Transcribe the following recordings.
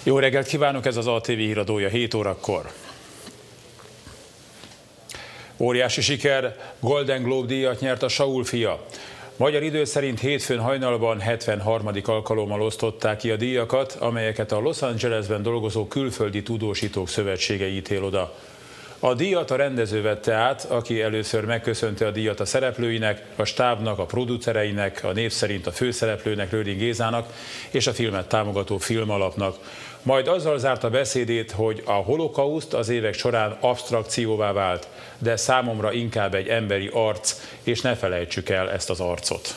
Jó reggelt kívánok, ez az ATV híradója 7 órakor. Óriási siker, Golden Globe díjat nyert a Saul fia. Magyar idő szerint hétfőn hajnalban 73. alkalommal osztották ki a díjakat, amelyeket a Los Angelesben dolgozó külföldi tudósítók szövetsége ítél oda. A díjat a rendező vette át, aki először megköszönte a díjat a szereplőinek, a stábnak, a producereinek, a név szerint a főszereplőnek, Lőring Gézának és a filmet támogató Filmalapnak. Majd azzal zárta beszédét, hogy a holokauszt az évek során absztrakcióvá vált, de számomra inkább egy emberi arc, és ne felejtsük el ezt az arcot.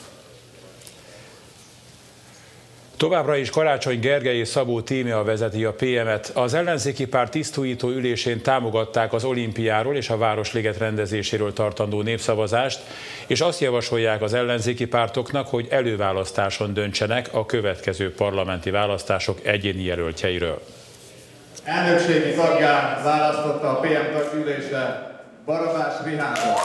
Továbbra is Karácsony Gergely és Szabó Tímea vezeti a PM-et. Az ellenzéki párt tisztújító ülésén támogatták az olimpiáról és a Városliget rendezéséről tartandó népszavazást, és azt javasolják az ellenzéki pártoknak, hogy előválasztáson döntsenek a következő parlamenti választások egyéni jelöltjeiről. Elnökségi tagján választotta a PM ülésre Barabás Rihádot.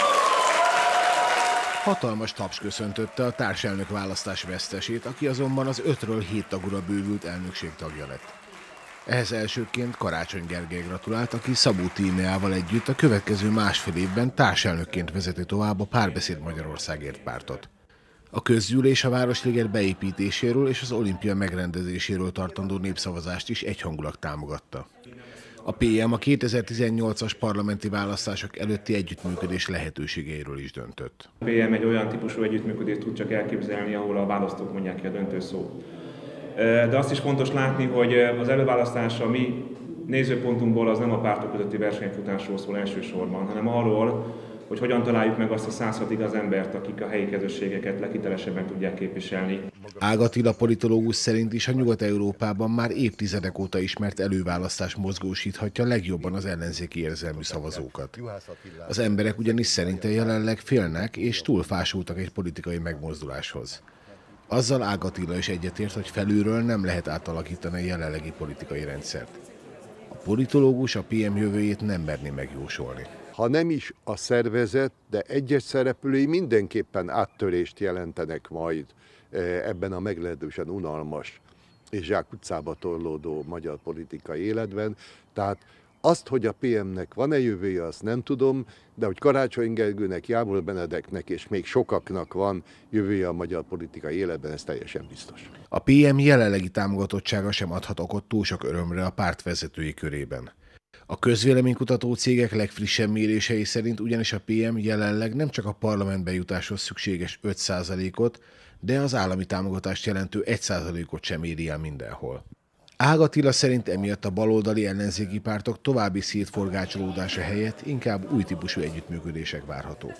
Hatalmas taps köszöntötte a társelnök választás vesztesét, aki azonban az 5-ről 7 tagúra bővült elnökség tagja lett. Ehhez elsőként Karácsony Gergely gratulált, aki Szabó Tímeával együtt a következő másfél évben társelnökként vezeti tovább a Párbeszéd Magyarországért pártot. A közgyűlés a Városliget beépítéséről és az olimpia megrendezéséről tartandó népszavazást is egyhangulag támogatta. A PM a 2018-as parlamenti választások előtti együttműködés lehetőségeiről is döntött. A PM egy olyan típusú együttműködést tud csak elképzelni, ahol a választók mondják ki a döntő szót. De azt is fontos látni, hogy az előválasztás a mi nézőpontunkból az nem a pártok közötti versenyfutásról szól elsősorban, hanem arról, hogy hogyan találjuk meg azt a 106 igaz embert, akik a helyi közösségeket leghitelesebben tudják képviselni. Ág Attila politológus szerint is a Nyugat-Európában már évtizedek óta ismert előválasztás mozgósíthatja legjobban az ellenzéki érzelmű szavazókat. Az emberek ugyanis szerinte jelenleg félnek és túlfásultak egy politikai megmozduláshoz. Azzal Ág Attila is egyetért, hogy felülről nem lehet átalakítani a jelenlegi politikai rendszert. A politológus a PM jövőjét nem merné megjósolni. Ha nem is a szervezet, de egyes szereplői mindenképpen áttörést jelentenek majd ebben a meglehetősen unalmas és zsákutcába torlódó magyar politikai életben. Tehát azt, hogy a PM-nek van-e jövője, azt nem tudom, de hogy Karácsony Gergőnek, Jávor Benedeknek és még sokaknak van jövője a magyar politikai életben, ez teljesen biztos. A PM jelenlegi támogatottsága sem adhat okot túl sok örömre a párt vezetői körében. A közvéleménykutató cégek legfrissebb mérései szerint ugyanis a PM jelenleg nem csak a parlamentbe jutáshoz szükséges 5%-ot, de az állami támogatást jelentő 1%-ot sem éri el mindenhol. Ág Attila szerint emiatt a baloldali ellenzéki pártok további szétforgácsolódása helyett inkább új típusú együttműködések várhatók.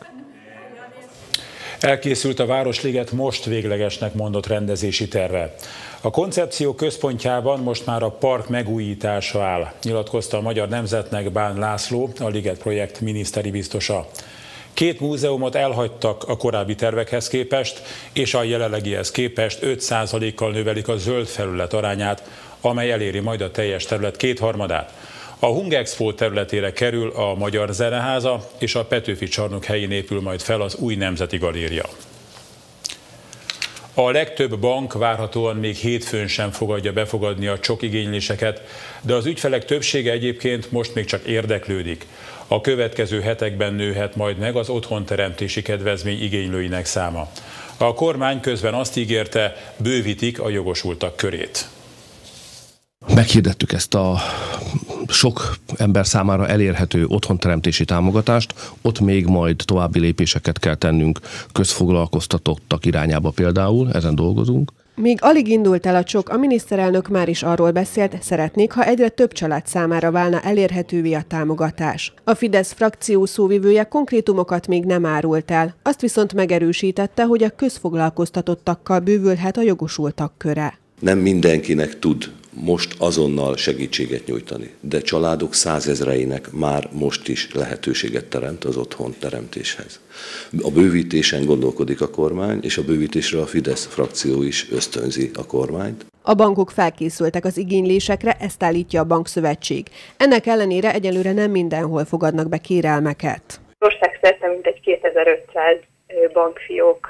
Elkészült a Városliget most véglegesnek mondott rendezési terve. A koncepció központjában most már a park megújítása áll, nyilatkozta a Magyar Nemzetnek Bán László, a Liget projekt miniszteri biztosa. 2 múzeumot elhagytak a korábbi tervekhez képest, és a jelenlegihez képest 5%-kal növelik a zöld felület arányát, amely eléri majd a teljes terület 2/3-át. A Hungexpo területére kerül a Magyar Zeneháza, és a Petőfi csarnok helyén épül majd fel az új Nemzeti Galéria. A legtöbb bank várhatóan még hétfőn sem fogadja befogadni a csok igényléseket, de az ügyfelek többsége egyébként most még csak érdeklődik. A következő hetekben nőhet majd meg az otthonteremtési kedvezmény igénylőinek száma. A kormány közben azt ígérte, bővítik a jogosultak körét. Meghirdettük ezt a sok ember számára elérhető otthonteremtési támogatást, ott még majd további lépéseket kell tennünk közfoglalkoztatottak irányába például, ezen dolgozunk. Még alig indult el a csok, a miniszterelnök már is arról beszélt, szeretnék, ha egyre több család számára válna elérhetővé a támogatás. A Fidesz frakció szóvivője konkrétumokat még nem árult el, azt viszont megerősítette, hogy a közfoglalkoztatottakkal bővülhet a jogosultak köre. Nem mindenkinek tud most azonnal segítséget nyújtani, de családok százezreinek már most is lehetőséget teremt az otthon teremtéshez. A bővítésen gondolkodik a kormány, és a bővítésre a Fidesz frakció is ösztönzi a kormányt. A bankok felkészültek az igénylésekre, ezt állítja a Bankszövetség. Ennek ellenére egyelőre nem mindenhol fogadnak be kérelmeket. Országszerte mintegy 2500 bankfiók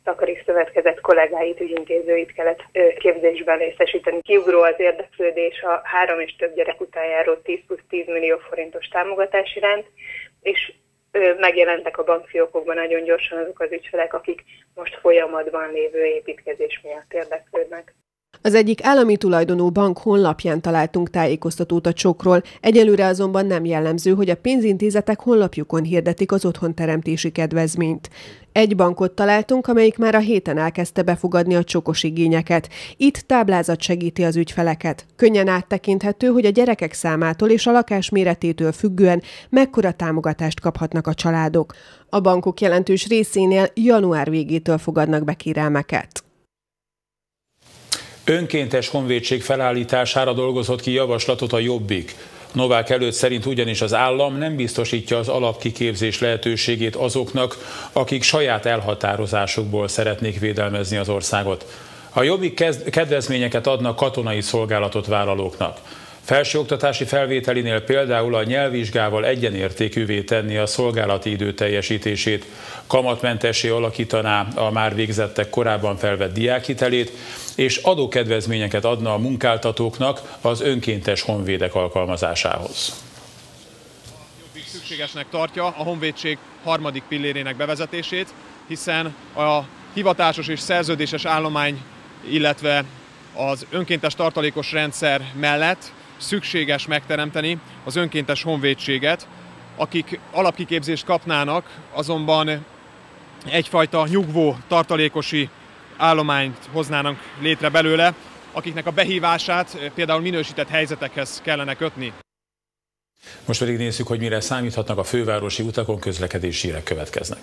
Takarék Szövetkezet kollégáit, ügyintézőit kellett képzésben részesíteni. Kiugró az érdeklődés a 3 és több gyerek után járó 10 + 10 millió forintos támogatás iránt, és megjelentek a bankfiókokban nagyon gyorsan azok az ügyfelek, akik most folyamatban lévő építkezés miatt érdeklődnek. Az egyik állami tulajdonú bank honlapján találtunk tájékoztatót a csokról, egyelőre azonban nem jellemző, hogy a pénzintézetek honlapjukon hirdetik az otthonteremtési kedvezményt. Egy bankot találtunk, amelyik már a héten elkezdte befogadni a csokos igényeket. Itt táblázat segíti az ügyfeleket. Könnyen áttekinthető, hogy a gyerekek számától és a lakás méretétől függően mekkora támogatást kaphatnak a családok. A bankok jelentős részénél január végétől fogadnak be kérelmeket. Önkéntes honvédség felállítására dolgozott ki javaslatot a Jobbik. Novák előtt szerint ugyanis az állam nem biztosítja az alapkiképzés lehetőségét azoknak, akik saját elhatározásukból szeretnék védelmezni az országot. A Jobbik kedvezményeket adnak katonai szolgálatot vállalóknak. Felsőoktatási felvételinél például a nyelvvizsgával egyenértékűvé tenni a szolgálati idő teljesítését, kamatmentessé alakítaná a már végzettek korábban felvett diákhitelét, és adókedvezményeket adna a munkáltatóknak az önkéntes honvédek alkalmazásához. Jobbik szükségesnek tartja a honvédség harmadik pillérének bevezetését, hiszen a hivatásos és szerződéses állomány, illetve az önkéntes tartalékos rendszer mellett szükséges megteremteni az önkéntes honvédséget, akik alapkiképzést kapnának, azonban egyfajta nyugvó tartalékosi állományt hoznának létre belőle, akiknek a behívását például minősített helyzetekhez kellene kötni. Most pedig nézzük, hogy mire számíthatnak a fővárosi utakon, közlekedési hírek következnek.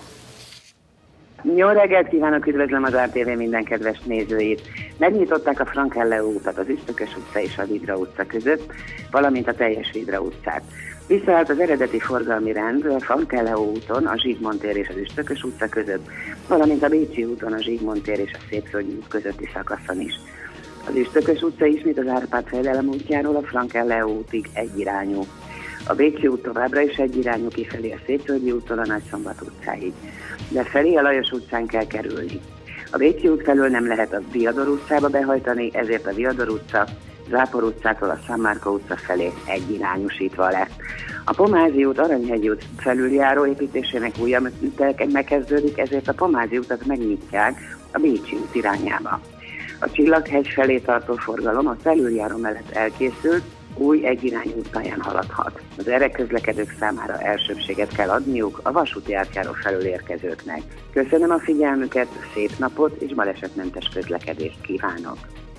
Jó reggelt kívánok, üdvözlöm az RTV minden kedves nézőit! Megnyitották a Frank-Elleó utat az Üstökös utca és a Vidra utca között, valamint a teljes Vidra utcát. Visszaállt az eredeti forgalmi rend a Frank-Elleó úton, a Zsigmond tér és az Üstökös utca között, valamint a Bécsi úton, a Zsigmond tér és a Szépvölgyi út közötti szakaszon is. Az Üstökös utca ismét az Árpád-fejedelem útjáról a Frank-Elleó útig egyirányú. A Bécsi út továbbra is egyirányú kifelé a Szépvölgyi úttól a Nagyszombat utcáig. De felé a Lajos utcán kell kerülni. A Bécsi út felől nem lehet a Diador utcába behajtani, ezért a Diador utca Zápor utcától a San Marco utca felé egyirányúsítva lett. A Pomázi út Aranyhegy út felüljáró építésének újabb megkezdődik, ezért a Pomázi utat megnyitják a Bécsi út irányába. A Csillaghegy felé tartó forgalom a felüljáró mellett elkészült, új egyirányú útpályán haladhat. Az erre közlekedők számára elsőbséget kell adniuk a vasúti átjáró felől érkezőknek. Köszönöm a figyelmüket, szép napot és balesetmentes közlekedést kívánok!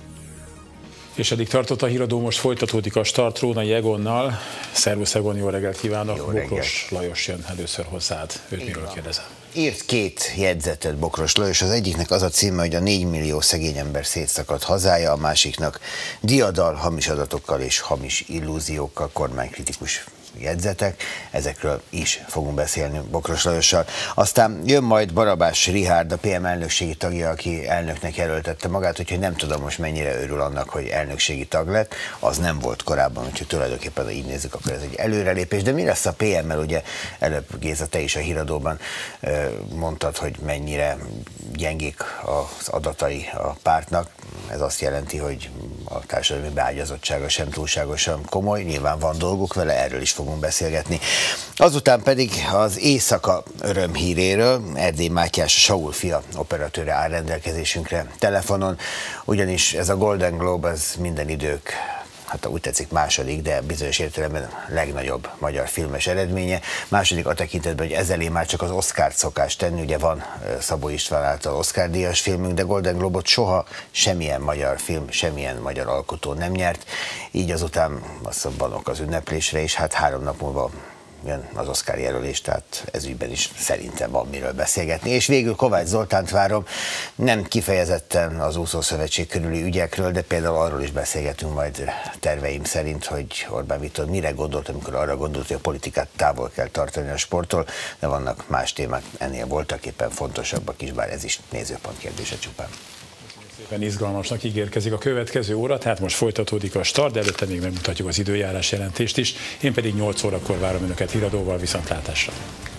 És eddig tartott a híradó, most folytatódik a start Rónai Egonnal. Szervusz Egon, jó reggelt kívánok! Jó reggelt. Bokros Lajos jön először hozzád. Őt miről kérdezem? Írt 2 jegyzetet Bokros Lajos, az egyiknek az a címe, hogy a 4 millió szegény ember szétszakadt hazája, a másiknak diadal, hamis adatokkal és hamis illúziókkal, kormánykritikus jegyzetek, ezekről is fogunk beszélni Bokros Lajossal. Aztán jön majd Barabás Richárd, a PM elnökségi tagja, aki elnöknek jelöltette magát, úgyhogy nem tudom most mennyire örül annak, hogy elnökségi tag lett, az nem volt korábban, úgyhogy tulajdonképpen, ha így nézzük, akkor ez egy előrelépés. De mi lesz a PM-mel, ugye előbb Géza, te is a híradóban mondtad, hogy mennyire gyengék az adatai a pártnak, ez azt jelenti, hogy a társadalmi beágyazottsága sem túlságosan komoly, nyilván van dolguk vele, erről is fogunk beszélgetni. Azután pedig az éjszaka örömhíréről, Erdély Mátyás, Saul fia operatőre áll rendelkezésünkre telefonon, ugyanis ez a Golden Globe, ez minden idők, hát úgy tetszik második, de bizonyos értelemben legnagyobb magyar filmes eredménye. Második a tekintetben, hogy ezzelé már csak az Oscart szokás tenni, ugye van Szabó István által Oscar-díjas filmünk, de Golden Globot soha semmilyen magyar film, semmilyen magyar alkotó nem nyert, így azután a szabbanok az ünneplésre, és hát 3 nap múlva jön az Oscar jelölés, tehát ezügyben is szerintem van miről beszélgetni. És végül Kovács Zoltánt várom, nem kifejezetten az úszószövetség körüli ügyekről, de például arról is beszélgetünk majd terveim szerint, hogy Orbán Viktor mire gondolt, amikor arra gondolt, hogy a politikát távol kell tartani a sporttól, de vannak más témák, ennél voltak éppen fontosabbak is, bár ez is nézőpont kérdése csupán. Szépen izgalmasnak ígérkezik a következő óra, tehát most folytatódik a start, de előtte még megmutatjuk az időjárás jelentést is. Én pedig 8 órakor várom önöket híradóval, viszontlátásra.